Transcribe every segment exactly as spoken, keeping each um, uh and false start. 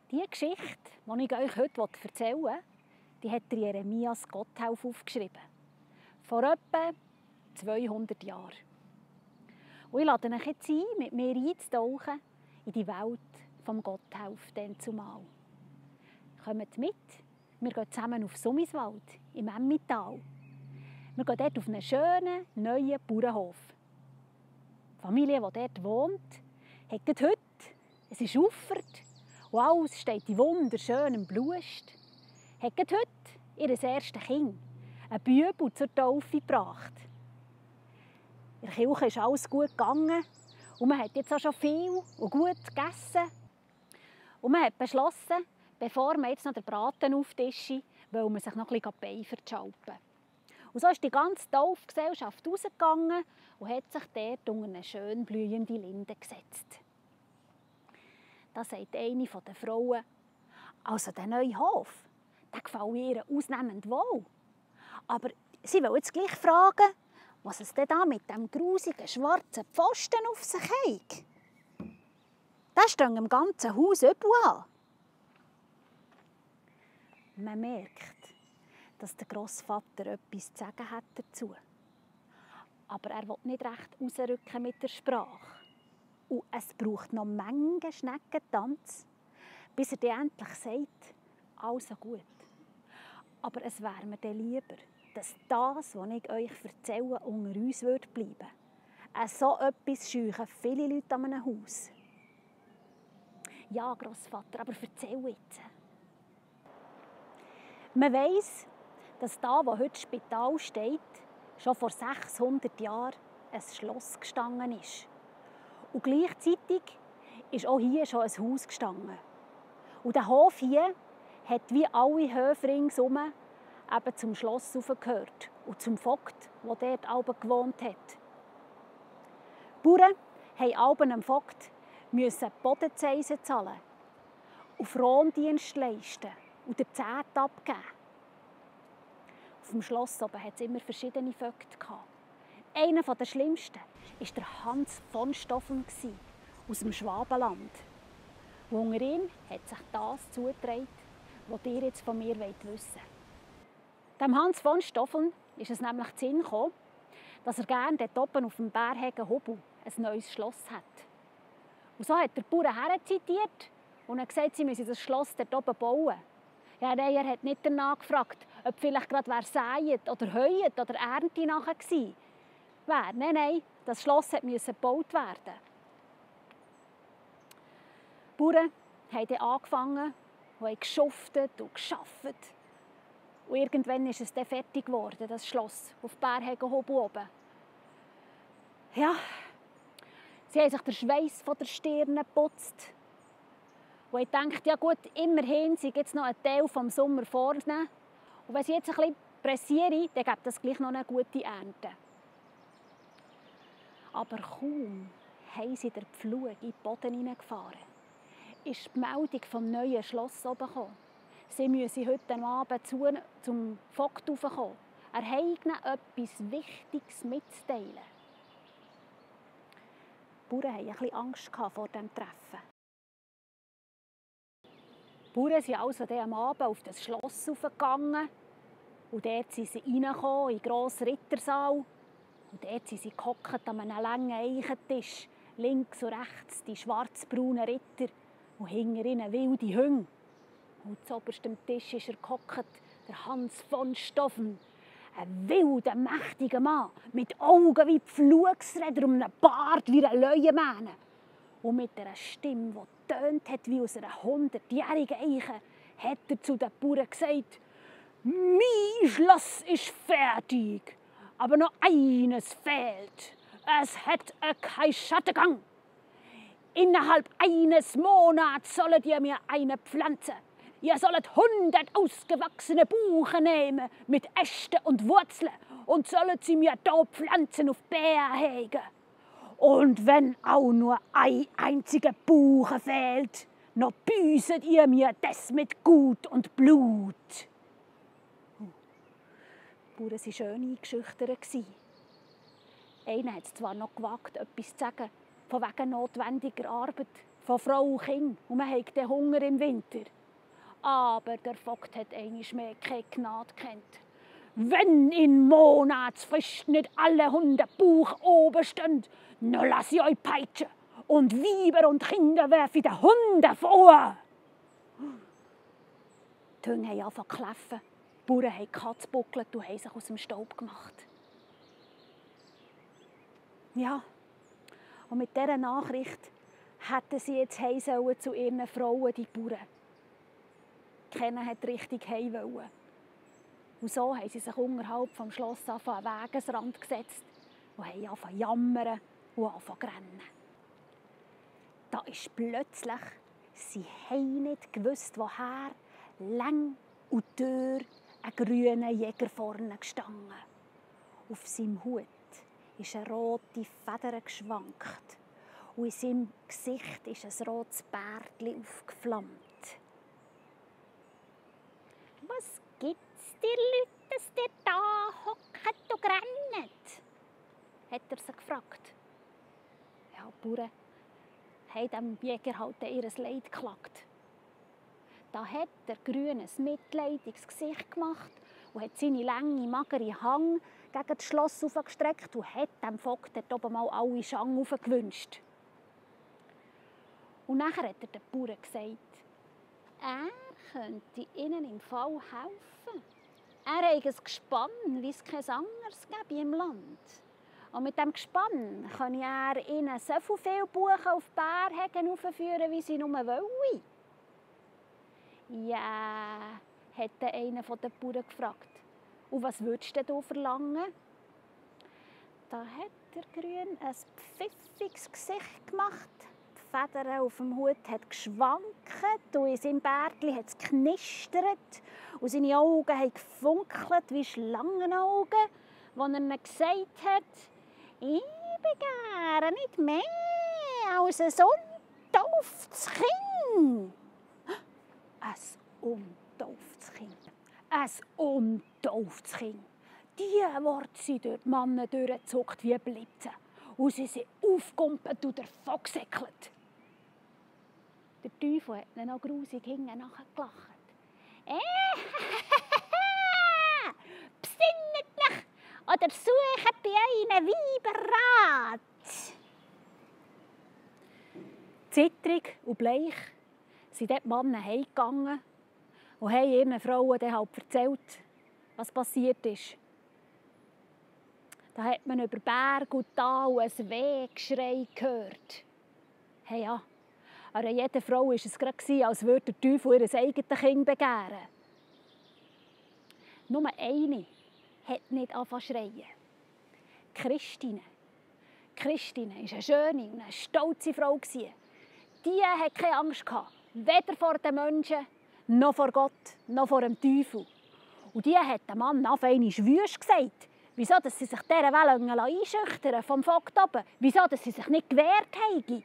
Die Geschichte, die ich euch heute erzählen will, die hat Jeremias Gotthelf aufgeschrieben. Vor etwa zweihundert Jahren. Und ich lade euch jetzt ein, mit mir einzutauchen in die Welt des Gotthelf dann zumal. Kommt mit, wir gehen zusammen auf Summiswald im Emmental. Wir gehen dort auf einen schönen, neuen Bauernhof. Die Familie, die dort wohnt, hat heute, es ist ufert und alles steht in wunderschönem Blust, hat heute ihr erstes Kind, ein Bübel, zur Taufe gebracht. In der Kirche ist alles gut gegangen und man hat jetzt auch schon viel und gut gegessen. Und man hat beschlossen, bevor man jetzt noch den Braten auftischt, will man sich noch ein bisschen Beine verschalpen. Und so ist die ganze Taufgesellschaft rausgegangen und hat sich dort unter eine schön blühende Linde gesetzt. Da sagt eine der Frauen, also der neue Hof, der gefällt ihr ausnehmend wohl. Aber sie will jetzt gleich fragen, was es denn da mit dem grusigen schwarzen Pfosten auf sich hat. Der steht im ganzen Haus überall an. Man merkt, dass der Grossvater etwas zu sagen hat dazu. Aber er will nicht recht rausrücken mit der Sprache. Und es braucht noch Menge Schneckentanz, bis er dann endlich sagt, also gut. Aber es wäre mir dann lieber, dass das, was ich euch erzähle, unter uns bleiben würde. Äh, so etwas scheuchen viele Leute an einem Haus. Ja, Grossvater, aber erzähl jetzt. Man weiss, dass da, wo heute das Spital steht, schon vor sechshundert Jahren ein Schloss gestanden ist. Und gleichzeitig ist auch hier schon ein Haus gestanden. Und der Hof hier hat wie alle Höfe ringsum eben zum Schloss gehört und zum Vogt, der dort oben gewohnt hat. Die Bauern mussten oben am Vogt Bodenzeisen zahlen und Frondienst leisten und den Zehnten abgeben. Auf dem Schloss oben hat es immer verschiedene Vögte gehabt. Einer der schlimmsten war der Hans von Stoffeln aus dem Schwabenland. Und unter ihm hat sich das zugetragen, was ihr jetzt von mir wissen wollt. Dem Hans von Stoffeln ist es nämlich zu Sinn gekommen, dass er gerne dort oben auf dem Bärhegen Hobel ein neues Schloss hat. Und so hat der Bauern herzitiert und hat gesagt, sie müssen das Schloss dort oben bauen. Ja, nein, er hat nicht danach gefragt, ob vielleicht gerade wer säet oder heut oder Ernte nachher gewesen wäre. Nein, nein, das Schloss musste gebaut werden. Die Bauern haben dann angefangen und haben geschuftet und geschafft. Und irgendwann ist es dann fertig geworden, das Schloss auf Bärhegen-Hobel oben. Ja, sie haben sich den Schweiß von der Stirn geputzt. Und ich dachte, ja gut, immerhin sind jetzt noch ein Teil vom Sommer vorne. Und wenn sie jetzt ein bisschen pressieren, dann gibt es gleich noch eine gute Ernte. Aber kaum haben sie den Pflug in den Boden hineingefahren, ist die Meldung vom neuen Schloss oben gekommen. Sie müssen heute Abend zu, zum Vogt raufkommen. Er hat ihnen etwas Wichtiges mitzuteilen. Die Bauern hatten ein bisschen Angst vor diesem Treffen. Die Bauern sind also am Abend auf das Schloss raufgegangen. Und dort sind sie reingekommen, in den grossen Rittersaal. Und dort sind sie gehockt an einem langen Eichentisch. Links und rechts die schwarz-braunen Ritter und hinter ihnen wilde Hunde. Und zu oberstem Tisch ist er gehockt, der Hans von Stoffeln. Ein wilder, mächtiger Mann, mit Augen wie Pflugsräder und einem Bart wie eine Leuenmähne. Und mit einer Stimme, die tönt hat wie aus einer hundertjährigen Eiche, hat er zu den Bauern gesagt, «Mein Schloss ist fertig, aber noch eines fehlt. Es hat keinen Schattengang. Innerhalb eines Monats sollt ihr mir eine pflanzen. Ihr sollt hundert ausgewachsene Buchen nehmen mit Ästen und Wurzeln und sollt sie mir da pflanzen auf Bärhegen. Und wenn auch nur ein einziger Buche fehlt, noch büßet ihr mir das mit Gut und Blut.» Die Bauern waren schön eingeschüchtert. Einer hat es zwar noch gewagt, etwas zu sagen, von wegen notwendiger Arbeit von Frau und Kind und man hat den Hunger im Winter. Aber der Vogt hat einmal mehr keine Gnade gekannt. Wenn in Monatsfrist nicht alle Hunde Bauch oben stehen, dann lasse ich euch peitschen und Weiber und Kinder werfe den Hunden vor. Die Hunde haben angefangen zu kläffen, die Bauern haben die Katze gebuckelt und haben sich aus dem Staub gemacht. Ja, und mit dieser Nachricht hätten sie jetzt heim sollen zu ihren Frauen, die Bauern. Keiner hat richtig heim wollen. Und so haben sie sich unterhalb vom Schloss an den Wegesrand gesetzt und haben angefangen zu jammern und angefangen zu rennen. Da ist plötzlich, sie haben nicht gewusst, woher, lang und dürr ein grüner Jäger vorne gestanden. Auf seinem Hut ist eine rote Feder geschwankt und in seinem Gesicht ist ein rotes Bärtchen aufgeflammt. «Was gibt's dir, Leute, dass ihr da hockt und rennt?» hat er sie gefragt. Ja, die Bauern haben dem Jäger halt ihr Leid geklagt. Da hat der Grüne ein mitleidiges Gesicht gemacht und hat seine lange, magere Hang gegen das Schloss aufgestreckt und hat dem Vogt dort oben mal alle Schang gewünscht. Und nachher hat er den Bauern gesagt, er könnte ihnen im Fall helfen. Er hat ein Gespann, wie es kein anderes gäbe im Land. Und mit diesem Gespann kann er ihnen so viele Buchen auf Bärhegen aufführen, wie sie nur wollen. Ja, hat einer der Bauern gefragt. Und was würdest du denn verlangen? Da hat der Grün ein pfiffiges Gesicht gemacht. Die Feder auf dem Hut hat geschwankt und in seinem Bärtchen hat es knistert. Und seine Augen haben gefunkelt wie Schlangenaugen, als er ihnen gesagt hat, ich begehre nicht mehr als ein untauftes Kind. Ein untauftes Kind. Ein untauftes Kind. Diese Worte sind durch die Männer durchgezuckt wie Blitze. Und sie sind aufgekumpelt und davongesäckelt. Der Teufel hat ihnen noch grusig hinten nachgelacht. Äh, besinnet euch oder sucht bei einem Weiber Rat. Zittrig und bleich sind dort die Männer heimgegangen und haben ihren Frauen dann halt erzählt, was passiert ist. Da hat man über Berg und Tal ein Wehgeschrei gehört. Hey, ja, an jeder Frau war es gerade, als würde der Teufel ihr eigenes Kind begehren. Nur eine hat nicht angefangen zu schreien. Christine. Christine war eine schöne und eine stolze Frau. Die hatte keine Angst, weder vor den Menschen, noch vor Gott, noch vor dem Teufel. Und die hat dem Mann auf einmal wüst gesagt, wieso dass sie sich dieser Welle einschüchtern vom Vogt oben, wieso dass sie sich nicht gewehrt haben.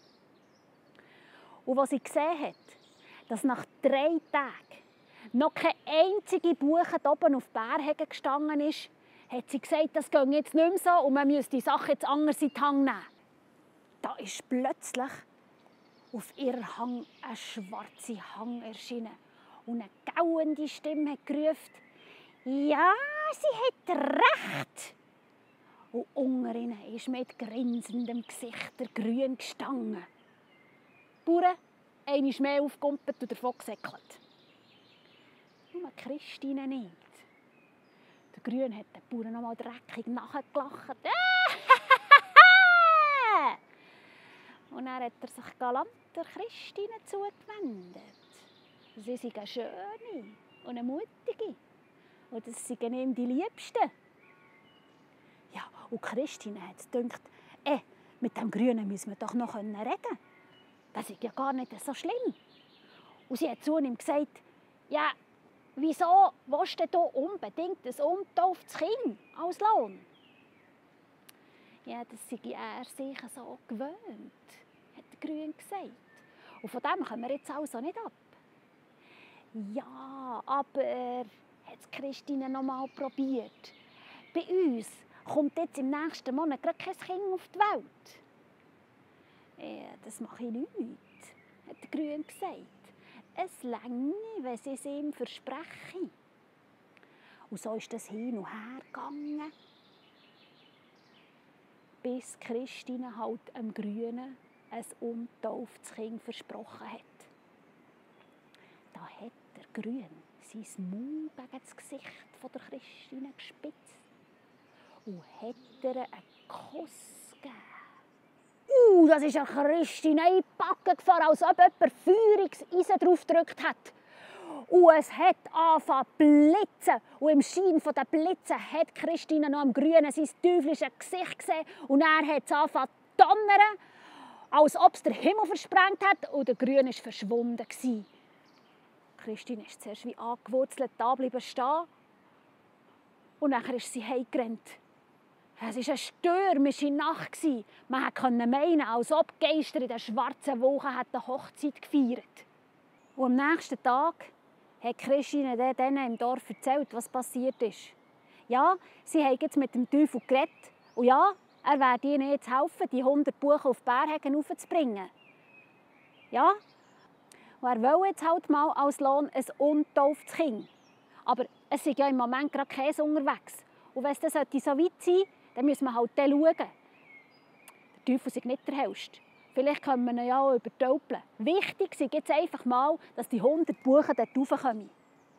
Und als sie gesehen hat, dass nach drei Tagen noch keine einzige Buche oben auf Bärhegen gestanden ist, hat sie gesagt, das gehe jetzt nicht mehr so und man müsse die Sache jetzt anders in die Hand nehmen. Da ist plötzlich auf ihrem Hang ein schwarzer Hang erschienen und eine gauende Stimme hat gerufen, ja, sie hat recht. Und unter ihnen ist mit grinsendem Gesicht der Grün gestanden. Die Bauern einmal mehr aufgekumpelt und davon gesäckelt. Nur Christine nicht. Der Grün hat den Bauern noch mal dreckig nachgelacht. Und dann hat er sich galant der Christine zugewendet. Sie ist eine schöne und eine mutige. Und das sind ihm die Liebsten. Ja, und Christine hat gedacht, eh, mit dem Grünen müssen wir doch noch reden. Das ist ja gar nicht so schlimm. Und sie hat zu ihm gesagt, ja, wieso willst du unbedingt ein untauftes Kind als Lohn? Ja, das sei er sich so gewöhnt, hat der Grün gesagt. Und von dem kommen wir jetzt also nicht ab. Ja, aber, hat Christine noch mal probiert. Bei uns kommt jetzt im nächsten Monat gerade kein Kind auf die Welt. Ja, das mache ich nicht, hat der Grüne gesagt. Es länge, wenn sie es ihm versprechen. Und so ist das hin und her gegangen, bis Christine halt dem Grünen ein untauftes Kind versprochen hat. Da hat der Grüne sein Maul gegen das Gesicht von der Christine gespitzt und hat ihr einen Kuss gegeben. Uh, das ist ja Christine in die Backe gefahren, als ob jemand Feuerungseisen drauf gedrückt hat. Und es hat angefangen zu blitzen. Und im Schein der Blitze hat Christine noch am Grünen sein teuflisches Gesicht gesehen. Und er hat es angefangen zu donnern, als ob es der Himmel versprengt hat. Und der Grüne war verschwunden. Christine ist zuerst wie angewurzelt da bleiben stehen. Und dann ist sie heimgerannt. Es war eine stürmische Nacht. Man konnte meinen, als ob die Geister in den schwarzen Wolken eine Hochzeit gefeiert. Und am nächsten Tag hat Christine denen im Dorf erzählt, was passiert ist. Ja, sie haben jetzt mit dem Teufel geredet. Und ja, er werde ihnen jetzt helfen, die hundert Buchen auf die Bärhegen heraufzubringen. Ja, und er will jetzt halt mal als Lohn ein untauftes Kind. Aber es ist ja im Moment gerade Käse unterwegs. Und wenn es dann so weit sein sollte, dann müssen wir halt dann schauen. Der Teufel ist nicht der Hellste. Vielleicht können wir ihn ja auch übertölpeln. Wichtig ist jetzt einfach mal, dass die hundert Buchen dort raufkommen.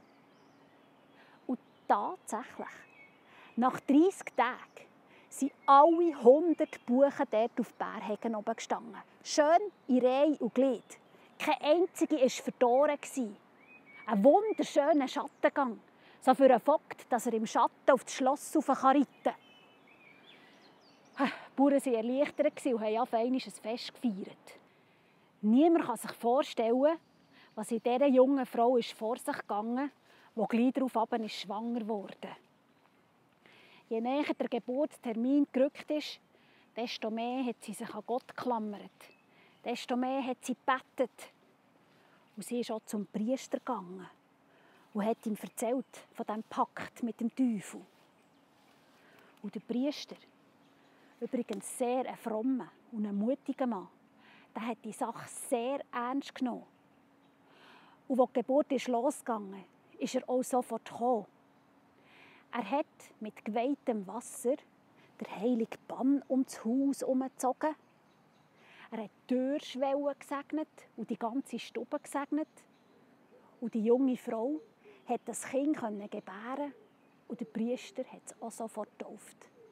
Und tatsächlich, nach dreissig Tagen sind alle hundert Buchen dort auf Bärhegen oben gestanden. Schön in Reihe und Glied. Keine einzige war verloren. Ein wunderschöner Schattengang. So für einen Vogt, dass er im Schatten auf das Schloss reiten kann. Die Bauern waren erleichtert und haben ein Fest gefeiert. Niemand kann sich vorstellen, was in dieser jungen Frau ist vor sich gegangen, die gleich darauf ist schwanger wurde. Je näher der Geburtstermin gerückt ist, desto mehr hat sie sich an Gott geklammert. Desto mehr hat sie gebetet. Und sie ist auch zum Priester gegangen und hat ihm erzählt von diesem Pakt mit dem Teufel. Und der Priester, übrigens sehr ein frommer und ein mutiger Mann, der hat die Sache sehr ernst genommen. Und als die Geburt ist losgegangen ist, ist er auch sofort gekommen. Er hat mit geweihtem Wasser den heiligen Bann um das Haus herumgezogen. Er hat die Türschwellen gesegnet und die ganze Stube gesegnet. Und die junge Frau hat das Kind gebären und der Priester hat es auch sofort getauft.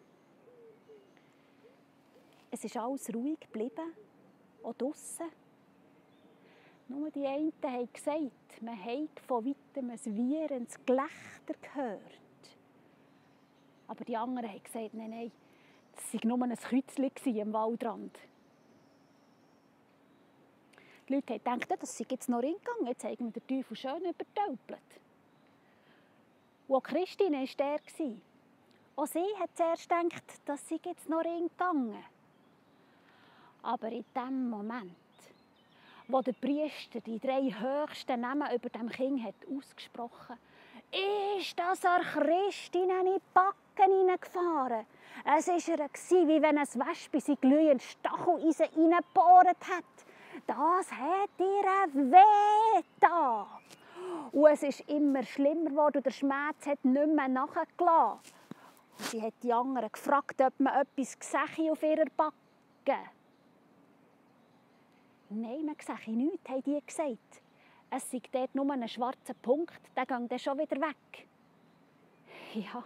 Es ist alles ruhig geblieben, auch draussen. Nur die einen haben gesagt, man habe von weitem ein wierendes Gelächter gehört. Aber die anderen haben gesagt, nein, nein, das war nur ein Kützchen am Waldrand. Die Leute haben gedacht, das sei jetzt noch reingegangen, jetzt haben wir den Teufel schön übertölpelt. Und auch Christine war der. Auch sie hat zuerst gedacht, das sei jetzt noch reingegangen. Aber in dem Moment, wo der Priester die drei höchsten Namen über dem Kind hat ausgesprochen hat, ist das an Christine in die Backen hineingefahren. Es war ihr, wie wenn ein Wespe sie glühend Stacheleisen hineingebohrt hat. Das hat ihr weh getan. Und es ist immer schlimmer geworden und der Schmerz hat nicht mehr nachgelassen. Und sie hat die anderen gefragt, ob man etwas sehe auf ihrer Backe. Nein, man sehe nichts, haben die gesagt. Es sei dort nur ein schwarzer Punkt, der geht dann schon wieder weg. Ja,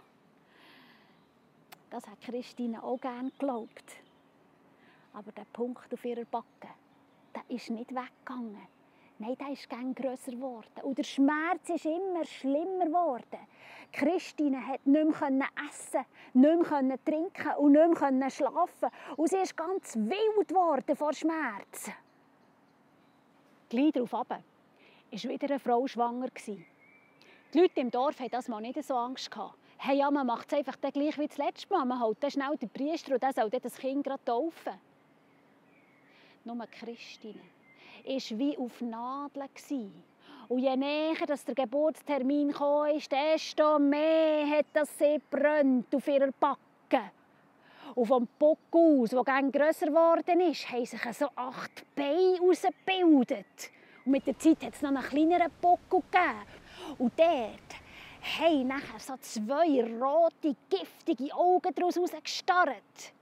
das hat Christine auch gerne geglaubt. Aber der Punkt auf ihrer Backe, der ist nicht weggegangen. Nein, der ist immer grösser geworden. Und der Schmerz ist immer schlimmer geworden. Christine konnte nicht mehr essen, nicht mehr trinken und nicht mehr schlafen. Und sie ist ganz wild geworden vor Schmerz. Gleich darauf runter war wieder eine Frau schwanger. Die Leute im Dorf hatten das mal nicht so Angst. Hey, ja, man macht es einfach gleich wie das letzte Mal. Man holt dann schnell den Priester und der soll das Kind gerade taufen. Nur Christine war wie auf Nadeln. Und je näher der Geburtstermin kam, desto mehr hat das sie brennt auf ihrer Backe. Und vom Buckel aus, der gern grösser geworden ist, haben sich so acht Beine herausgebildet. Und mit der Zeit hat es noch einen kleineren Buckel gegeben. Und dort haben nachher so zwei rote, giftige Augen daraus gestarrt.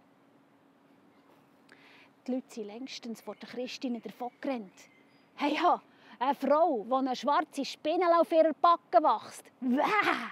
Die Leute sind längstens vor der Christine davongerannt. Hey, ja, eine Frau, die eine schwarze Spinne auf ihrer Backe wächst. Wäh!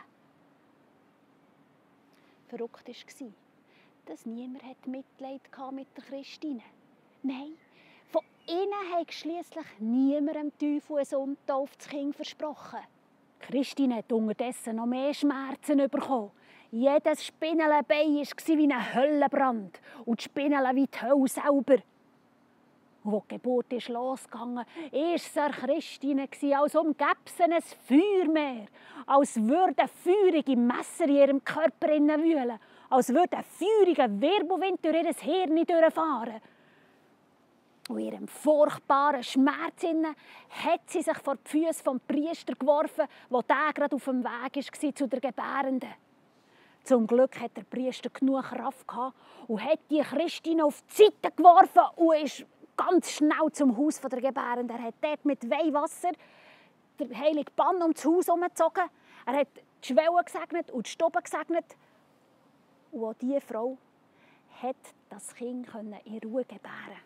Verrückt war, dass niemand Mitleid mit der Christine. Nein, von ihnen hat schliesslich niemand dem Teufel ein untauftes Kind versprochen. Christine hat unterdessen noch mehr Schmerzen bekommen. Jedes Spinnenbein war wie ein Höllenbrand und die Spinnele wie die Hölle selber. Und als die Geburt ist losgegangen ist, war es der Christine, als umgäbe sie ein Feuermeer, als würden feurige Messer in ihrem Körper wühlen, als würde ein feuriger Wirbelwind durch ihr Hirn durchfahren. Und in ihrem furchtbaren Schmerz hat sie sich vor die Füße des Priesters geworfen, der gerade auf dem Weg war zu der Gebärenden. Zum Glück hatte der Priester genug Kraft und hat die Christine auf die Seite geworfen und ist ganz schnell zum Haus der Gebärenden. Er hat dort mit Weihwasser den heiligen Bann um das Haus herumgezogen. Er hat die Schwellen gesegnet und die Stube gesegnet. Und auch diese Frau hat das Kind in Ruhe gebären.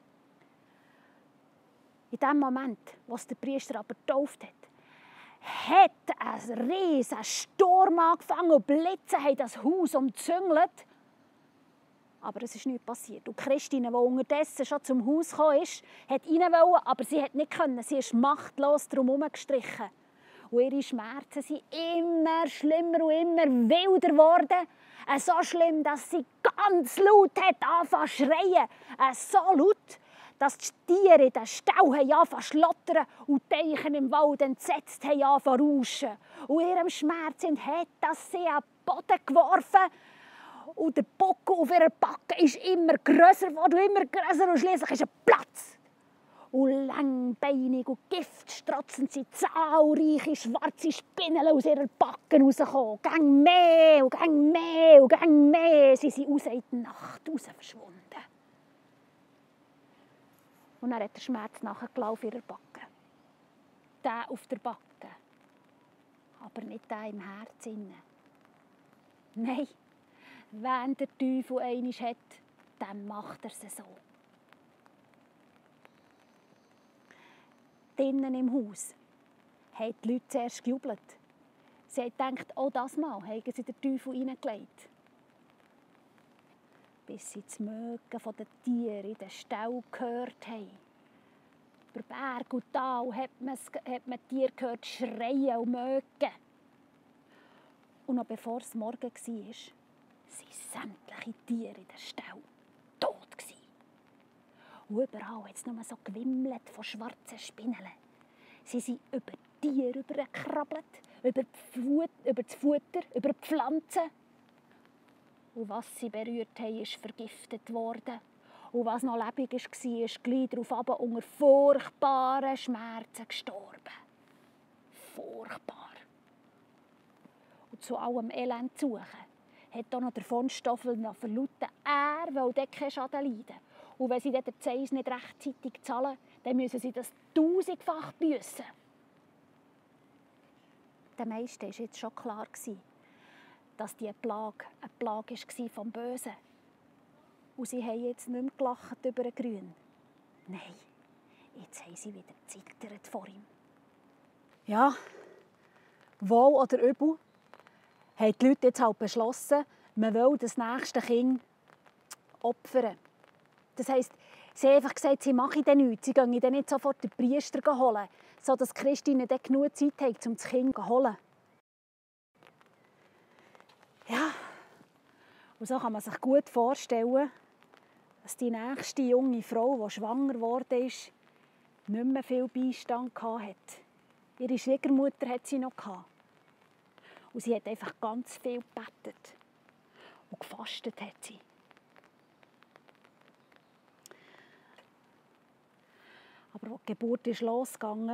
In dem Moment, als der Priester aber getauft hat, hat ein riesiger Sturm angefangen und Blitze haben das Haus umzüngelt. Aber es ist nichts passiert. Und Christine, die unterdessen schon zum Haus gekommen ist, hat rein wollen, aber sie hat nicht können. Sie ist machtlos darum herumgestrichen. Und ihre Schmerzen sind immer schlimmer und immer wilder geworden. So schlimm, dass sie ganz laut hat angefangen zu schreien. So laut, dass die Tiere in den Stall angefangen zu schlottern und die Teiche im Wald entsetzt angefangen zu rauschen. Und in ihrem Schmerz hat das sie an den Boden geworfen. Und der Buckel auf ihrer Backe ist immer grösser geworden, immer grösser und schliesslich ist er Platz. Und langbeinig und giftstrotzend sind zahlreiche schwarze Spinnen aus ihrer Backe rausgekommen. Gang mehr und gang mehr und gang mehr. Sie sind raus in die Nacht raus verschwunden. Und dann hat der Schmerz nachgelassen auf ihrer Backe. Der auf der Backe, aber nicht der im Herzen. Nein. Wenn der Teufel einmal hat, dann macht er es so. Drinnen im Haus haben die Leute zuerst gejubelt. Sie haben gedacht, oh, das Mal haben sie den Teufel reingelegt. Bis sie das Mögen der Tiere in den Stall gehört haben. Über Berg und Tal hat man, hat man die Tiere gehört schreien und mögen. Und noch bevor es morgen war, waren sämtliche Tiere in den Stall tot. Und überall hat es nur so gewimmelt von schwarzen Spinnen. Sie sind über die Tiere übergekrabbelt, über, über das Futter, über die Pflanzen. Und was sie berührt haben, ist vergiftet worden. Und was noch lebendig war, ist gleich darauf runter unter furchtbaren Schmerzen gestorben. Furchtbar. Und zu allem Elend zu suchen, hat auch noch der von Stoffel noch verlauten, er will dort keinen Schaden leiden. Und wenn sie den Zins nicht rechtzeitig zahlen, dann müssen sie das tausendfach büssen. Den meisten war jetzt schon klar, dass diese Plage eine Plage war vom Bösen. Und sie haben jetzt nicht mehr gelacht über den Grün. Nein, jetzt haben sie wieder gezittert vor ihm. Ja, wohl oder übel, haben die Leute jetzt halt beschlossen, man will das nächste Kind opfern. Das heisst, sie haben einfach gesagt, sie machen dann nichts, sie gehen dann nicht sofort den Priester holen, sodass die Christine dann genug Zeit hat, um das Kind zu holen. Ja, und so kann man sich gut vorstellen, dass die nächste junge Frau, die schwanger geworden ist, nicht mehr viel Beistand hatte. Ihre Schwiegermutter hatte sie noch. Und sie hat einfach ganz viel gebetet. Und gefastet hat sie. Aber als die Geburt ist losgegangen,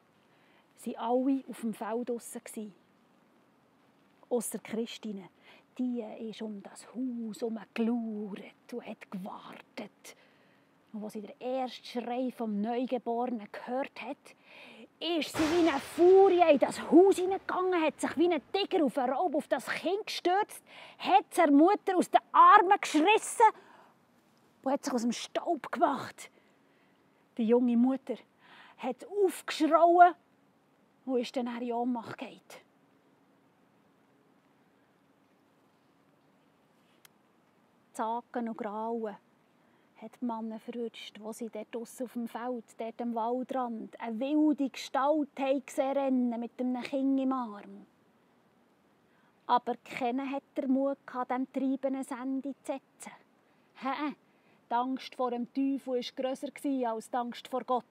waren alle auf dem Feld draussen. Ausser Christine. Die ist um das Haus herumgelauert und hat gewartet. Und als sie den ersten Schrei vom Neugeborenen gehört hat, ist sie wie eine Furie in das Haus hineingegangen, hat sich wie ein Tiger auf einen Raub auf das Kind gestürzt, hat seine Mutter aus den Armen geschrissen und hat sich aus dem Staub gemacht. Die junge Mutter hat aufgeschrauen und ist dann in Ohnmacht gefallen. Zacken und Grauen hat die Männer verrutscht, wo sie dort draussen auf dem Feld, dort am Waldrand, eine wilde Gestalt gesehen rennen mit einem Kind im Arm. Aber keiner hat den Mut gehabt, dem Treiben ein Ende zu setzen. Hä? Die Angst vor dem Teufel war grösser als die Angst vor Gott.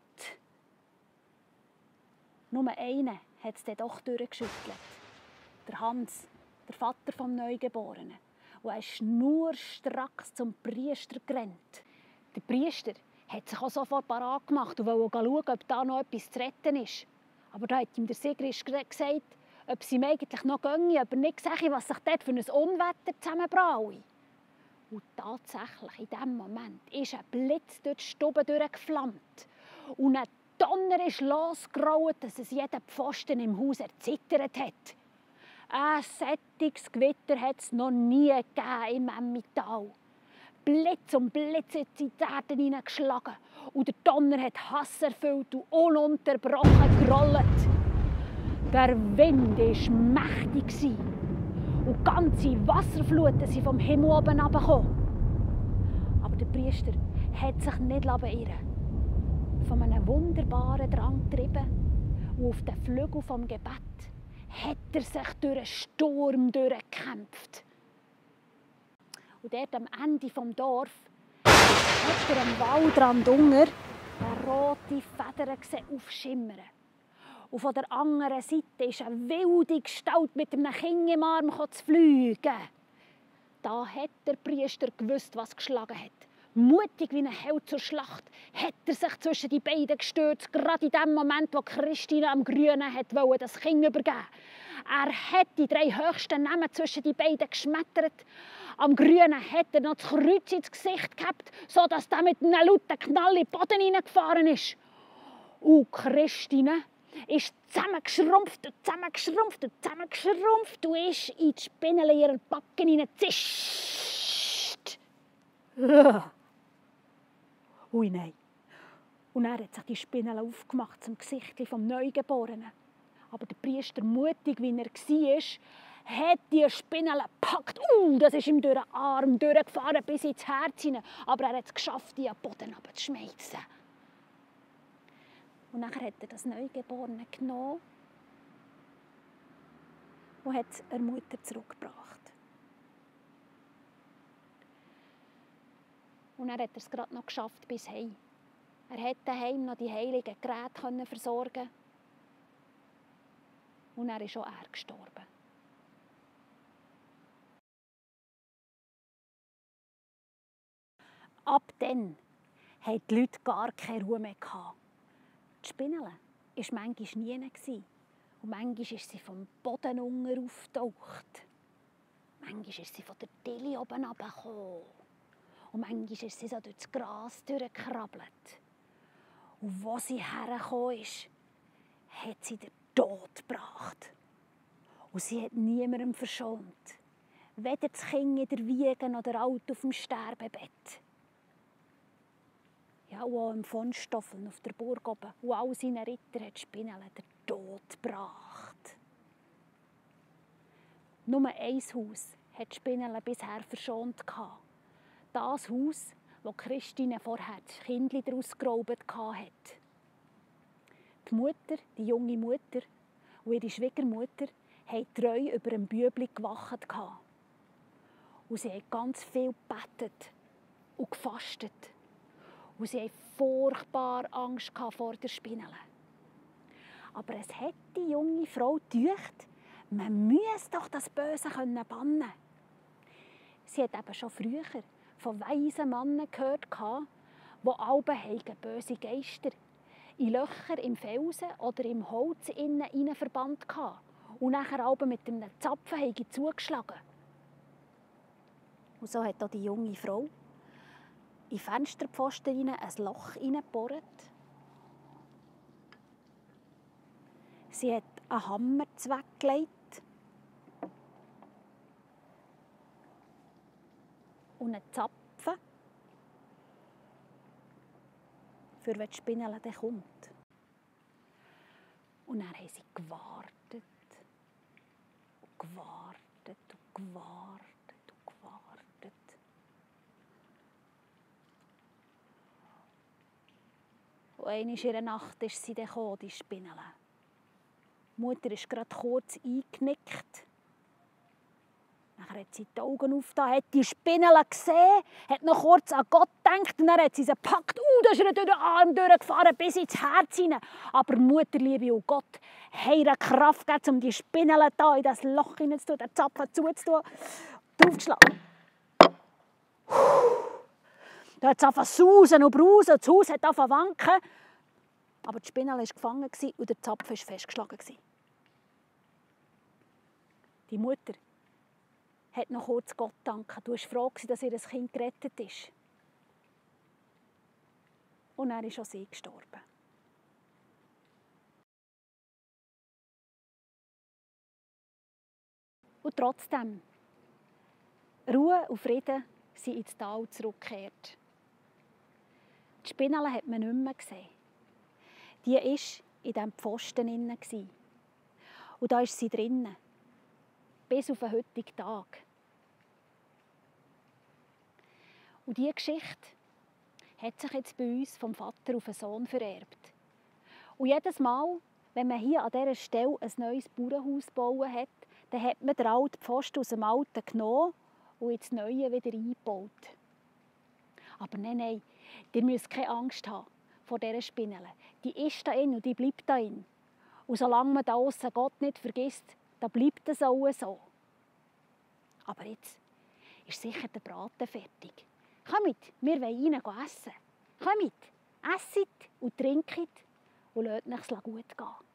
Nur einen hat es dann doch durchgeschüttelt. Der Hans, der Vater vom Neugeborenen. Und er ist schnurstracks zum Priester gerannt. Der Priester hat sich auch sofort parat gemacht und wollte schauen, ob da noch etwas zu retten ist. Aber da hat ihm der Sigrist gesagt, ob es ihm eigentlich noch ginge, ob er nicht sehe, was sich dort für ein Unwetter zusammenbraue. Und tatsächlich, in diesem Moment, ist ein Blitz durch die Stube durchgeflammt. Und ein Donner ist losgerollt, dass es jeden Pfosten im Haus erzittert hat. Ein solches Gewitter hat es noch nie gegeben im Emmental. Blitz um Blitz hat in die Erde hineingeschlagen. Und der Donner hat Hass erfüllt und ununterbrochen gerollt. Der Wind war mächtig. Und ganze Wasserfluten sind vom Himmel oben herabgekommen. Aber der Priester hat sich nicht beirren. Von einem wunderbaren Drang getrieben und auf den Flügel vom Gebet hat er sich durch einen Sturm durchgekämpft. Und dort am Ende des Dorfes hat er am Waldrand unten eine rote Feder aufschimmern. Und von der anderen Seite ist eine wilde Gestalt mit einem Kind im Arm zu fliegen. Da hat der Priester gewusst, was geschlagen hat. Mutig wie ein Held zur Schlacht hat er sich zwischen die beiden gestürzt, gerade in dem Moment, wo Christine am Grünen hat wollte, das Kind übergeben. Er hat die drei höchsten Namen zwischen die beiden geschmettert. Am Grünen hat er noch das Kreuz ins Gesicht gehabt, sodass er mit einem lauten Knall in den Boden hineingefahren ist. Und Christine ist zusammengeschrumpft und zusammengeschrumpft und zusammengeschrumpft und ist in die Spinnele ihrer Backen hineingezischt. Ui, nein. Und er hat sich die Spinne aufgemacht zum Gesicht vom Neugeborenen. Aber der Priester, mutig wie er war, hat die Spinne gepackt. Uh, das ist ihm durch den Arm durchgefahren bis ins Herz hinein. Aber er hat es geschafft, die am Boden abzuschmeißen. Und dann hat er das Neugeborene genommen und hat es der Mutter zurückgebracht. Und er hat es gerade noch geschafft bis heim. Er hat daheim noch die heiligen Geräte versorgen. Und er ist auch er gestorben. Ab dann hatten die Leute gar keine Ruhe mehr. Die Spinne war manchmal nie. Und manchmal ist sie vom Boden unten aufgetaucht. Manchmal ist sie von der Dille oben herabgekommen. Und manchmal ist sie so durch das Gras durchgekrabbelt. Und wo sie hergekommen ist, hat sie den Tod gebracht. Und sie hat niemandem verschont. Weder das Kind in der Wiege noch der Alte auf dem Sterbebett. Ja, und auch im von Stoffeln auf der Burg oben. Und all seinen Ritter hat die Spinne den Tod gebracht. Nur ein Haus hat die Spinne bisher verschont. Das Haus, wo Christine vorher das Kindchen daraus geraubt hat. Die Mutter, die junge Mutter und ihre Schwiegermutter haben treu über dem Bübli gewacht. Und sie haben ganz viel gebetet und gefastet. Und sie hatten furchtbar Angst vor der Spinne. Aber es hat die junge Frau gedacht, man müsse doch das Böse bannen können. Sie hat eben schon früher von weisen Männern gehört, die alle böse Geister in Löcher im Felsen oder im Holz innen verbannt hatten und nachher alle mit einem Zapfen zugeschlagen. Und so hat auch die junge Frau in den Fensterpfosten ein Loch hineingebohrt. Sie hat einen Hammer zweckgelegt und einen Zapfen, für wenn die Spinne dann kommt. Und dann haben sie gewartet und gewartet und gewartet und gewartet. Und einmal in der Nacht ist sie dann gekommen, die Spinne. Die Mutter ist gerade kurz eingenickt. Dann hat sie die Augen aufgetan, hat die Spinne gesehen, hat noch kurz an Gott gedacht und dann hat sie sie gepackt. Uh, da ist ihr durch den Arm durchgefahren bis ins Herz hinein. Aber Mutterliebe und Gott haben ihr Kraft gegeben, um die Spinne da in das Loch hineinzutun, den Zapfen zuzutun, draufzuschlagen. Da hat es angefangen zu sausen und brausen und das Haus hat angefangen zu wanken. Aber die Spinne war gefangen und der Zapfen war festgeschlagen. Die Mutter hat noch kurz Gott danken. Du warst froh, dass ihr Kind gerettet ist. Und dann ist auch sie gestorben. Und trotzdem, Ruhe und Frieden sind ins Tal zurückgekehrt. Die Spinne hat man nicht mehr gesehen. Die war in diesem Pfosten drin. Und da ist sie drinnen. Bis auf den heutigen Tag. Und diese Geschichte hat sich jetzt bei uns vom Vater auf den Sohn vererbt. Und jedes Mal, wenn man hier an dieser Stelle ein neues Bauernhaus bauen hat, dann hat man den alten Pfosten aus dem Alten genommen und ins Neue wieder eingebaut. Aber nein, nein, ihr müsst keine Angst haben vor dieser Spinne. Die ist da drin und die bleibt da drin. Und solange man da aussen Gott nicht vergisst, dann bleibt es auch so. Aber jetzt ist sicher der Braten fertig. Kommt, wir wollen rein essen. Kommt, esset und trinket und lasst es euch gut gehen.